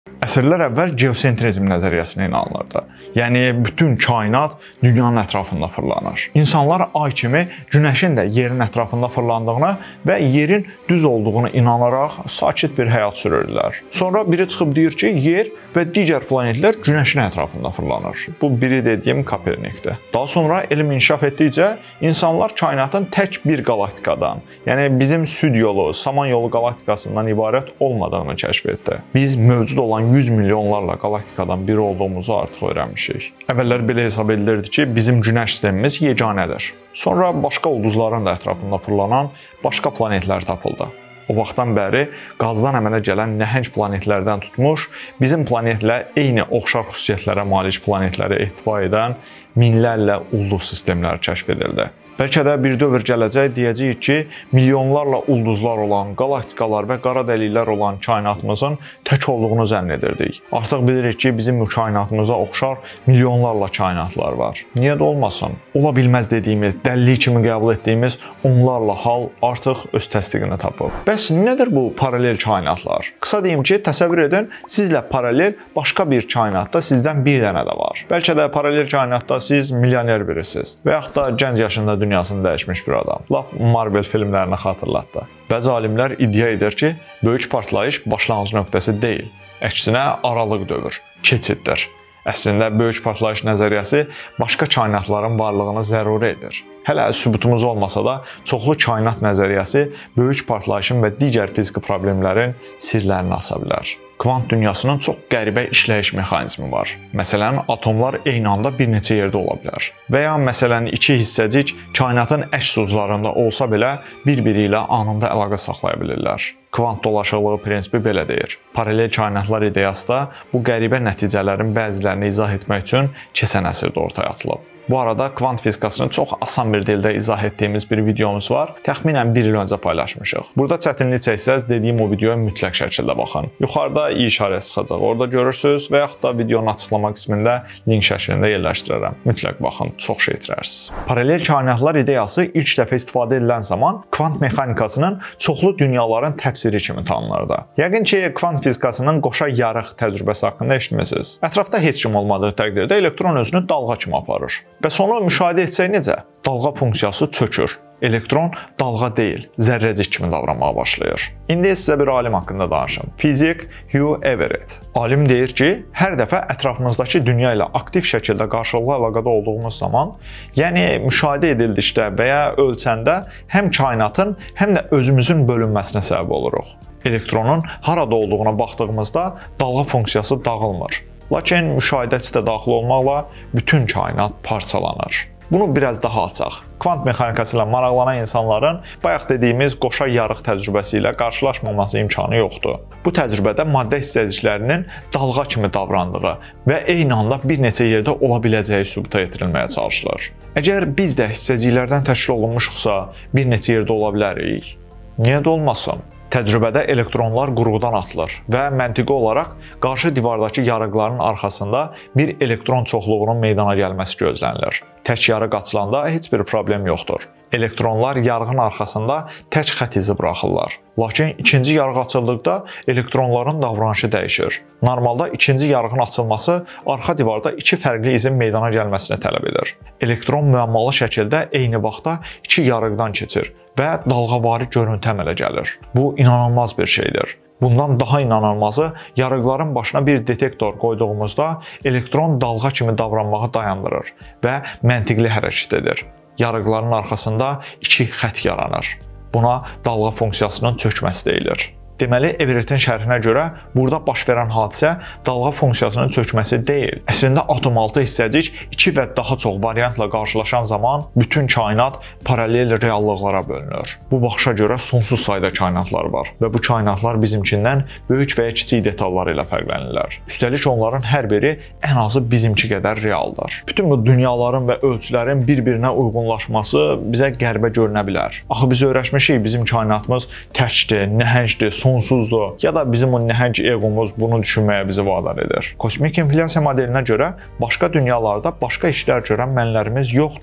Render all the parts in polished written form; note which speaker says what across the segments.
Speaker 1: Əsrlər əvvəl geosentrizm nəzəriyyəsinə inanılırdı. Yəni, bütün kainat dünyanın ətrafında fırlanır. İnsanlar ay kimi günəşin də yerin ətrafında fırlandığına və yerin düz olduğunu inanaraq sakit bir həyat sürürdülər. Sonra biri çıxıb deyir ki, yer və digər planetlər günəşin ətrafında fırlanır. Bu biri dediyim Kopernikdir. Daha sonra elm inkişaf etdikcə insanlar kainatın tək bir qalaktikadan, yəni bizim süd yolu, Samanyolu qalaktikasından ibarət olmadığını kəşf etdi. Biz mövcud olan 100 milyonlarla qalaktikadan biri olduğumuzu artıq öyrənmişik. Əvvəllər belə hesab edilirdi ki, bizim günəş sistemimiz yeganədir. Sonra başqa ulduzların da ətrafında fırlanan başqa planetlər tapıldı. O vaxtdan bəri qazdan əmələ gələn nəhəng planetlərdən tutmuş, bizim planetlə eyni oxşar xüsusiyyətlərə malik planetləri ehtiva edən minlərlə ulduz sistemləri kəşf edildi. Bəlkə də bir dövr gələcək deyəcəyik ki, milyonlarla ulduzlar olan, qalaktikalar və qara dəliklər olan kainatımızın tək olduğunu zənn edirdik. Artıq bilirik ki, bizim bu kainatımıza oxşar milyonlarla kainatlar var. Niyə də olmasın? Ola bilməz dediyimiz, dəllik kimi qəbul etdiyimiz onlarla hal artıq öz təsdiqini tapıb. Bəs nədir bu paralel kainatlar? Qısa deyim ki, təsəvvür edin, sizlə paralel başqa bir kainatda sizdən bir dənə də var. Bəlkə də paralel kainatda siz milyoner birisiniz və yaxud da gənc yaşında dünyasını dəyişmiş bir adam. Lap Marvel filmlərini xatırlatdı. Bəzi alimlər iddia edir ki, böyük partlayış başlanğıc nöqtəsi deyil. Əksinə aralıq dövr, keçiddir. Əslində böyük partlayış nəzəriyyəsi başqa kainatların varlığını zəruri edir. Hələ sübutumuz olmasa da çoxlu kainat nəzəriyyəsi böyük partlayışın və digər fiziki problemlərin sirlərini aça bilər. Kvant dünyasının çox qəribə işləyiş mexanizmi var. Məsələn, atomlar eyni anda bir neçə yerdə ola bilər. Və ya məsələn, iki hissəcik kainatın əks uzlarında olsa belə bir-biri ilə anında əlaqə saxlaya bilirlər. Kvant dolaşıqlığı prinsipi belə deyir. Paralel kainatlar ideyası da bu qəribə nəticələrin bəzilərini izah etmək üçün keçən əsrdə ortaya atılıb. Bu arada kvant fizikasını çox asan bir dildə izah etdiyimiz bir videomuz var. Təxminən 1 il öncə paylaşmışıq. Burada çətinlik çəksəz dediyim o videoya mütləq şəkildə baxın. Yuxarıda i işarəsi çıxacaq. Orada görürsünüz və yaxud da videonun açıqlama qismində link şəklində yerləşdirərəm. Mütləq baxın, çox şey itirərsiniz. Paralel kainatlar ideyası ilk dəfə istifadə edilən zaman kvant mexanikasının çoxlu dünyaların təfsiri kimi tanınırdı. Yəqin ki, kvant fizikasının qoşa yarıq təcrübəsi haqqında eşitmisiniz. Ətrafda heç kim olmadığı təqdirdə elektron özünü dalğa kimi aparır. Bəs onu müşahidə etsək necə? Dalğa funksiyası çökür. Elektron dalğa deyil, zərrəcik kimi davranmağa başlayır. İndi sizə bir alim haqqında danışım. Fizik Hugh Everett. Alim deyir ki, hər dəfə ətrafımızdakı dünya ilə aktiv şəkildə qarşılıqlı əlaqədə olduğumuz zaman, yəni müşahidə edildikdə və ya ölçəndə həm kainatın, həm də özümüzün bölünməsinə səbəb oluruq. Elektronun harada olduğuna baxdığımızda dalğa funksiyası dağılmır. Lakin müşahidəçi də daxil olmaqla bütün kainat parçalanır. Bunu biraz daha açaq. Kvant mexanikası ilə maraqlanan insanların bayaq dediyimiz qoşa yarıq təcrübəsi ilə qarşılaşmaması imkanı yoxdur. Bu təcrübədə maddə hissəciklərinin dalğa kimi davrandığı və eyni anda bir neçə yerdə ola biləcəyi sübuta yetirilməyə çalışılır. Əgər biz də hissəciklərdən təşkil olunmuşuqsa, bir neçə yerdə ola bilərik. Niyə də olmasın? Təcrübədə elektronlar qurğudan atılır və məntiqi olaraq qarşı divardakı yarıqların arxasında bir elektron çoxluğunun meydana gəlməsi gözlənilir. Tək yarıq açılanda heç bir problem yoxdur. Elektronlar yarığın arxasında tək xətt izi buraxırlar. Lakin ikinci yarıq açıldıqda elektronların davranışı dəyişir. Normalda ikinci yarığın açılması arxa divarda iki fərqli izin meydana gəlməsini tələb edir. Elektron müəmmalı şəkildə eyni vaxtda iki yarıqdan keçir və dalğavari görüntü əmələ gəlir. Bu inanılmaz bir şeydir. Bundan daha inanılmazı, yarıqların başına bir detektor qoyduğumuzda elektron dalğa kimi davranmağı dayandırır və məntiqli hərəkət edir. Yarıqların arxasında iki xətt yaranır. Buna dalğa funksiyasının çökməsi deyilir. Deməli, Everettin şərhinə görə burada baş verən hadisə dalğa funksiyasının çökməsi deyil. Əslində atomaltı hissəcik iki və daha çox variantla qarşılaşan zaman bütün kainat paralel reallıqlara bölünür. Bu baxışa görə sonsuz sayda kainatlar var və bu kainatlar bizimkindən böyük və ya kiçik detalları ilə fərqlənirlər. Üstəlik onların hər biri ən azı bizimki qədər realdır. Bütün bu dünyaların və ölçülərin bir-birinə uyğunlaşması bizə qəribə görünə bilər. Axı biz öyrəşmişik, bizim kainatımız təkdir, nəhəngdir, sonsuzdur ya da bizim o nəhəng egomuz bunu düşünməyə bizi vadar edir. Kosmik inflyasiya modelinə görə başqa dünyalarda başqa işlər görən mənlərimiz yoxdur.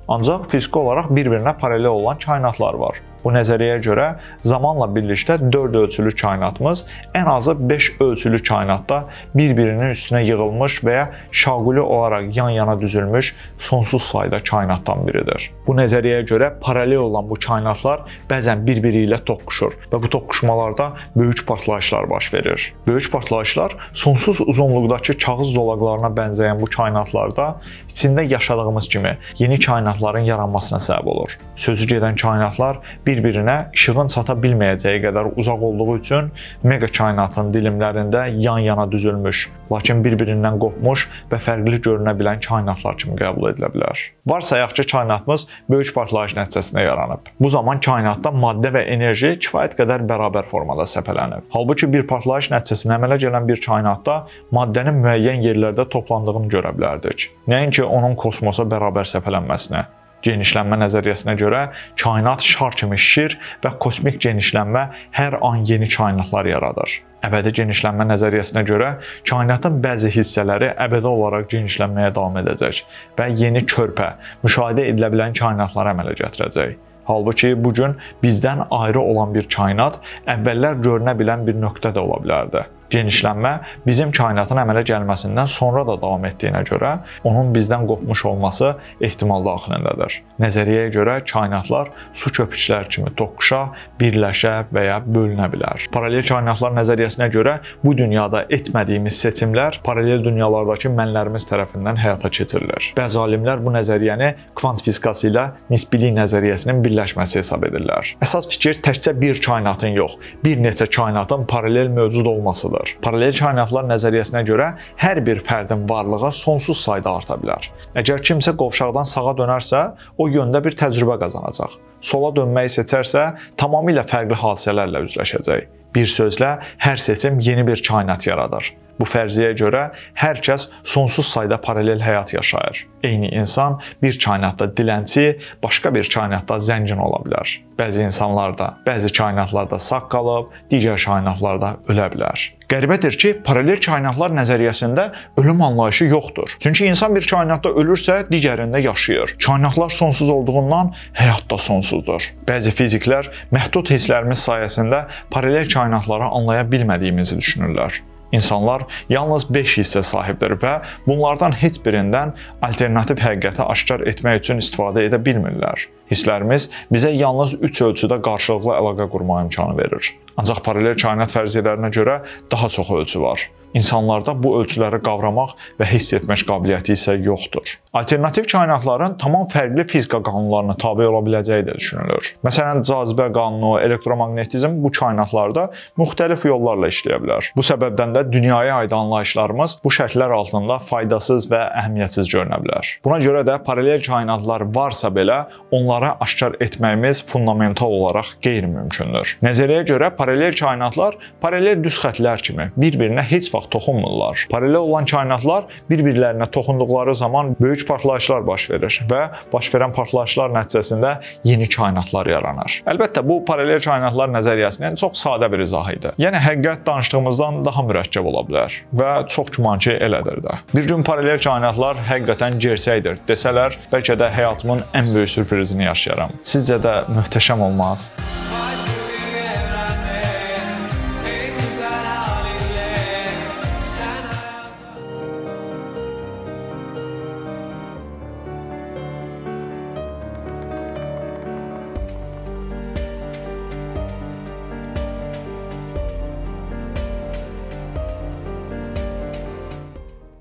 Speaker 1: Ancaq fiziki olaraq bir-birinə paralel olan kainatlar var. Bu nəzəriyyəyə görə zamanla birlikdə 4 ölçülü kainatımız ən azı 5 ölçülü kainatda bir-birinin üstünə yığılmış və ya şaquli olaraq yan-yana düzülmüş sonsuz sayda kainatdan biridir. Bu nəzəriyyəyə görə paralel olan bu kainatlar bəzən bir-biri ilə toqquşur və bu toqquşmalarda böyük partlayışlar baş verir. Böyük partlayışlar sonsuz uzunluqdakı kağız zolaqlarına bənzəyən bu kainatlarda içində yaşadığımız kimi yeni kainatların yaranmasına səbəb olur. Sözü gedən kainatlar bir-birinə işığın çata bilməyəcəyi qədər uzaq olduğu üçün mega kainatın dilimlərində yan-yana düzülmüş, lakin bir-birindən qopmuş və fərqli görünə bilən kainatlar kimi qəbul edilə bilər. Varsayaq ki, kainatımız böyük partlayış nəticəsində yaranıb. Bu zaman kainatda maddə və enerji kifayət qədər bərabər formada səpələnib. Halbuki bir partlayış nəticəsində əmələ gələn bir kainatda maddənin müəyyən yerlərdə toplandığını görə bilərdik. Nəinki onun kosmosa bərabər səpələnməsinə. Genişlənmə nəzəriyyəsinə görə kainat şar kimi şişir və kosmik genişlənmə hər an yeni kainatlar yaradır. Əbədi genişlənmə nəzəriyyəsinə görə kainatın bəzi hissələri əbədi olaraq genişlənməyə davam edəcək və yeni körpə, müşahidə edilə bilən kainatları əmələ gətirəcək. Halbuki bu gün bizdən ayrı olan bir kainat əvvəllər görünə bilən bir nöqtədə ola bilərdi. Genişlənmə bizim kainatın əmələ gəlməsindən sonra da davam etdiyinə görə onun bizdən qopmuş olması ehtimal daxilindədir. Nəzəriyyəyə görə kainatlar su köpükləri kimi toqquşa, birləşə və ya bölünə bilər. Paralel kainatlar nəzəriyyəsinə görə bu dünyada etmədiyimiz seçimlər paralel dünyalardakı mənlərimiz tərəfindən həyata keçirilir. Bəzi alimlər bu nəzəriyyəni kvant fizikası ilə nisbilik nəzəriyyəsinin birləşməsi hesab edirlər. Əsas fikir təkcə bir kainatın yox, bir neçə kainatın paralel mövcud olmasıdır. Paralel kainatlar nəzəriyyəsinə görə hər bir fərdin varlığı sonsuz sayda arta bilər. Əgər kimsə qovşaqdan sağa dönərsə, o yöndə bir təcrübə qazanacaq. Sola dönməyi seçərsə, tamamilə fərqli hadisələrlə üzləşəcək. Bir sözlə, hər seçim yeni bir kainat yaradır. Bu fərziyyəyə görə hər kəs sonsuz sayda paralel həyat yaşayır. Eyni insan bir kainatda dilənçi, başqa bir kainatda zəngin ola bilər. Bəzi insanlar da, bəzi kainatlarda sağ qalıb, digər kainatlarda ölə bilər. Qəribədir ki, paralel kainatlar nəzəriyyəsində ölüm anlayışı yoxdur. Çünki insan bir kainatda ölürsə, digərində yaşayır. Kainatlar sonsuz olduğundan həyat da sonsuzdur. Bəzi fiziklər məhdud hisslərimiz sayəsində paralel kainatları anlaya bilmədiyimizi düşünürlər. İnsanlar yalnız 5 hissə sahibdir və bunlardan heç birindən alternativ həqiqəti aşkar etmək üçün istifadə edə bilmirlər. Hisslərimiz bizə yalnız 3 ölçüdə qarşılıqlı əlaqə qurma imkanı verir. Ancaq paralel kainat fərziyyələrinə görə daha çox ölçü var. İnsanlarda bu ölçüləri qavramaq və hiss etmək qabiliyyəti isə yoxdur. Alternativ kainatların tamam fərqli fizika qanunlarına tabe ola biləcəyi də düşünülür. Məsələn, cazibə qanunu, elektromagnetizm bu kainatlarda müxtəlif yollarla işləyə bilər. Bu səbəbdən də dünyaya aid anlayışlarımız bu şərtlər altında faydasız və əhəmiyyətsiz görünə bilər. Buna görə də paralel kainatlar varsa belə, onları aşkar etməyimiz fundamental olaraq qeyri-mümkündür. Nəzəriyyəyə görə paralel kainatlar paralel düz xəttlər kimi bir-birinə heç vaxt toxunmurlar. Paralel olan kainatlar bir-birlərinə toxunduqları zaman böyük partlayışlar baş verir və baş verən partlayışlar nəticəsində yeni kainatlar yaranır. Əlbəttə, bu paralel kainatlar nəzəriyyəsinin çox sadə bir izahı idi. Yəni, həqiqət danışdığımızdan daha mürəkkəb ola bilər və çox güman ki, elədir də. Bir gün paralel kainatlar həqiqətən gerçəkdir desələr, bəlkə də həyatımın ən böyük sürprizini yaşayaram. Sizcə də möhtəşəm olmaz?